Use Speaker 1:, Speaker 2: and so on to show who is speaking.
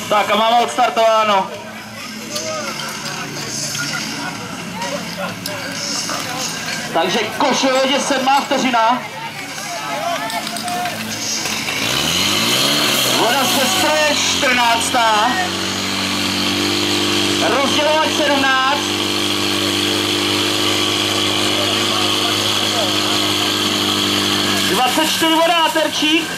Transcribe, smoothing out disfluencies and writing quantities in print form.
Speaker 1: Tak a máme odstartováno. Takže Košovědě 7. vteřina. Voda se stroje 14. Rozdělovač 17. Dvacet 4 voda na terčík.